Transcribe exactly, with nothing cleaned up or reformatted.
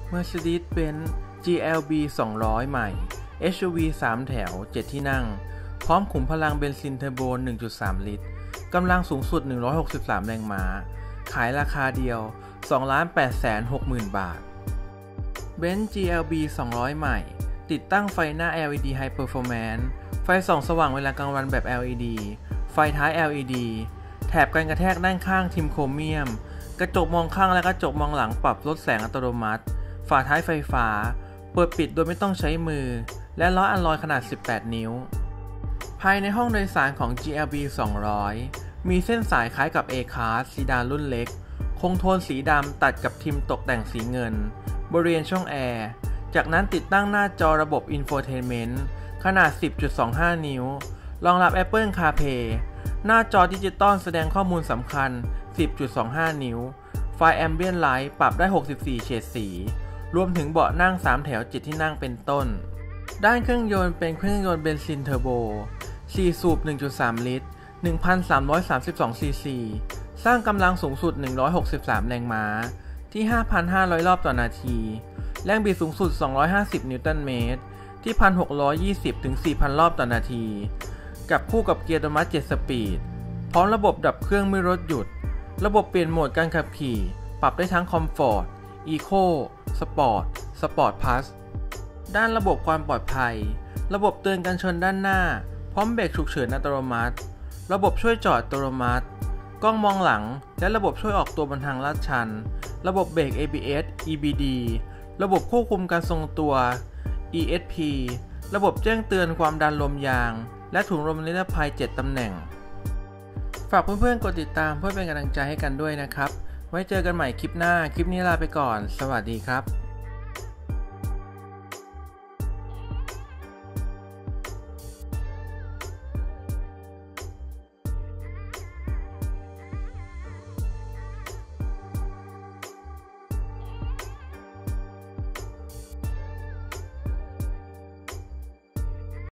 Mercedes-Benz จี แอล บี สองร้อย ใหม่ เอส ยู วี สามแถวเจ็ดที่นั่งพร้อมขุมพลังเบนซินเทอร์โบ หนึ่งจุดสาม ลิตรกำลังสูงสุดหนึ่งร้อยหกสิบสามแรงม้าขายราคาเดียว สองล้านแปดแสนหกหมื่น บาท Benz จี แอล บี สองร้อย ใหม่ติดตั้งไฟหน้า แอล อี ดี High Performance ไฟส่องสว่างเวลากลางวันแบบ แอล อี ดี ไฟท้าย แอล อี ดี แถบกันกระแทกด้านข้างทิมโครเมียมกระจกมองข้างและกระจกมองหลังปรับลดแสงอัตโนมัติฝาท้ายไฟฟ้าเปิดปิดโดยไม่ต้องใช้มือและล้ออัลลอยขนาดสิบแปดนิ้วภายในห้องโดยสารของ จี แอล บี สองร้อย มีเส้นสายคล้ายกับ A-Class ซีดานรุ่นเล็กคงโทนสีดำตัดกับทิมตกแต่งสีเงินบริเวณช่องแอร์จากนั้นติดตั้งหน้าจอระบบ Infotainment ขนาด สิบจุดสองห้า นิ้วรองรับ Apple CarPlay หน้าจอดิจิตอลแสดงข้อมูลสำคัญ สิบจุดสองห้า นิ้วไฟ Ambient Light ปรับได้หกสิบสี่เฉดสีรวมถึงเบาะนั่งสามแถวเจ็ดที่นั่งเป็นต้นด้านเครื่องยนต์เป็นเครื่องยนต์เบนซินเทอร์โบสี่สูบ หนึ่งจุดสาม ลิตร หนึ่งพันสามร้อยสามสิบสอง ซี ซี สร้างกำลังสูงสุดหนึ่งร้อยหกสิบสามแรงม้าที่ ห้าพันห้าร้อย รอบต่อนาทีแรงบิดสูงสุดสองร้อยห้าสิบนิวตันเมตรที่ หนึ่งพันหกร้อยยี่สิบ ถึง สี่พัน รอบต่อนาทีกับคู่กับเกียร์อัตโนมัติเจ็ดสปีดพร้อมระบบดับเครื่องเมื่อรถหยุดระบบเปลี่ยนโหมดการขับขี่ปรับได้ทั้ง Comfort Eco Sport Sport Plus ด้านระบบความปลอดภัยระบบเตือนการชนด้านหน้าพร้อมเบรกฉุกเฉินอัตโนมัติระบบช่วยจอดอัตโนมัติกล้องมองหลังและระบบช่วยออกตัวบนทางลาดชันระบบเบรก เอ บี เอส อี บี ดี ระบบควบคุมการทรงตัว อี เอส พี ระบบแจ้งเตือนความดันลมยางและถุงลมนิรภัยเจ็ดตำแหน่งฝากเพื่อนๆกดติดตามเพื่อเป็นกำลังใจให้กันด้วยนะครับไว้เจอกันใหม่คลิปหน้าคลิปนี้ลาไปก่อนสวัสดีครับ